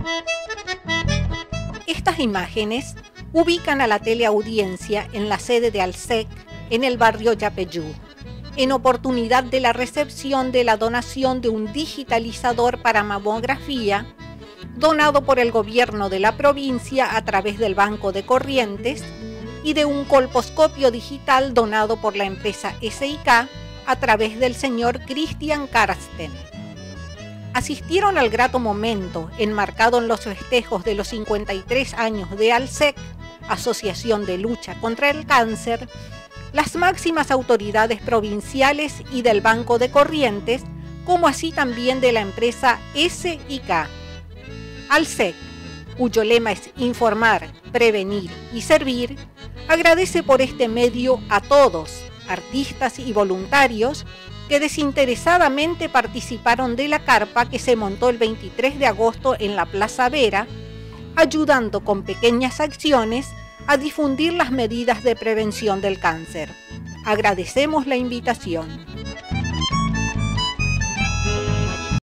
Estas imágenes ubican a la teleaudiencia en la sede de ALSEC en el barrio Yapeyú, en oportunidad de la recepción de la donación de un digitalizador para mamografía donado por el gobierno de la provincia a través del Banco de Corrientes y de un colposcopio digital donado por la empresa SIK a través del señor Cristian Karsten. Asistieron al grato momento enmarcado en los festejos de los 53 años de ALSEC, Asociación de Lucha contra el Cáncer, las máximas autoridades provinciales y del Banco de Corrientes, como así también de la empresa SIK. ALSEC, cuyo lema es informar, prevenir y servir, agradece por este medio a todos, artistas y voluntarios, que desinteresadamente participaron de la carpa que se montó el 23 de agosto en la Plaza Vera, ayudando con pequeñas acciones a difundir las medidas de prevención del cáncer. Agradecemos la invitación.